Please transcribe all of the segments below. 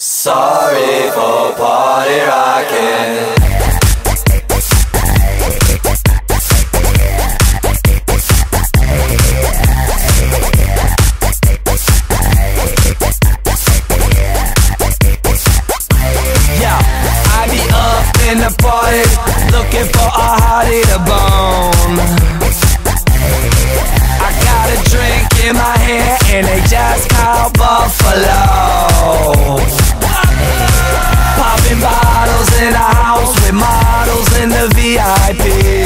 Sorry for party rocking. In the party, looking for a hottie to bone. I got a drink in my hand and they just called Buffalo. Popping bottles in the house with models in the VIP.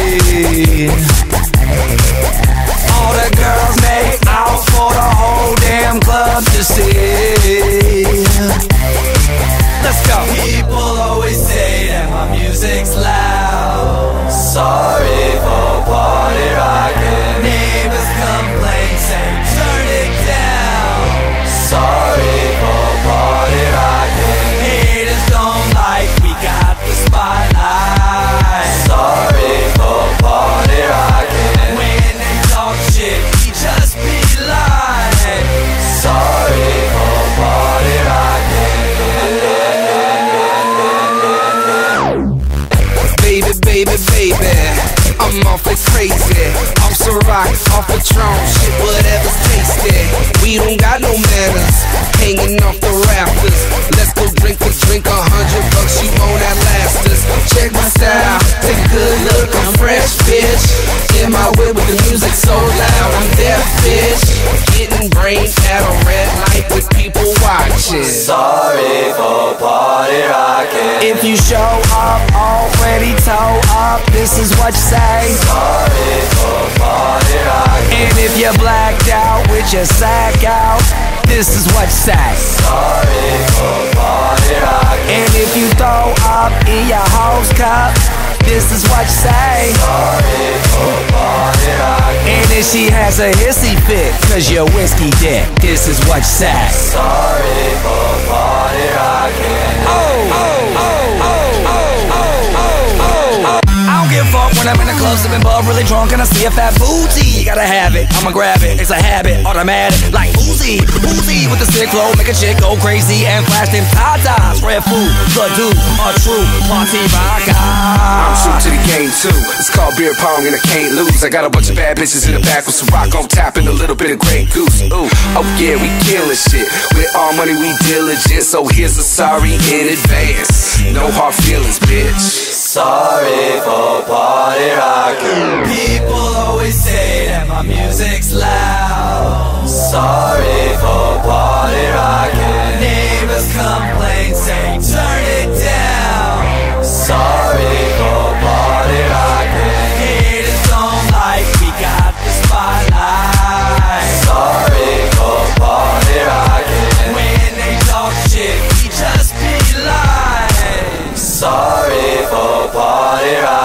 All the girls make out for the whole damn club to see. Let's go. People always say that my music's loud. Sorry for party rocking. Neighbors complain, say turn it down. Sorry for party rocking. Haters don't like we got the spotlight. Sorry for party rocking. When they talk shit, we just be lying. Sorry for party rocking. Baby, I'm awfully crazy. Off Ciroc, off Patron, shit, whatever's tasty. We don't got no manners, hanging off the rafters. Let's go drink for drink, $100, you won't outlast us. Check my style, take a good look, I'm fresh, bitch. In my whip with the music so loud, I'm deaf, bitch. Getting brain at a red light with people watching. Sorry for party rocking. If you show up already toe up, this is what you say. Sorry for party rocking. And if you're blacked out with your sack out, this is what you say. Sorry for party rocking. And if you throw up in your hose cup, this is what you say. Sorry for party rocking. And if she has a hissy fit, cause you're whiskey dick, this is what you say. Sorry for party rocking. I don't give a fuck when I'm in the club sipping bub, really drunk and I see a fat booty. You gotta have it, I'ma grab it, it's a habit, automatic, like Uzi. Uzi with the sick flow, make a chick go crazy and flash them tatas. Red food, blood dude, a true party rocker. I'm true to the game too, it's called beer pong and I can't lose. I got a bunch of bad bitches in the back with some rock on tap and a little bit of Grey Goose. Ooh, oh yeah, we killing shit, with all money we diligent, so here's a sorry in advance. No hard feelings, bitch. Sorry for party rocking. People always say that my music's loud. Sorry for party rocking. Neighbors complain, say turn it down. Sorry for party rocking. Haters don't like we got the spotlight. Sorry for party rocking. When they talk shit, we just be lying. Sorry for party rocking.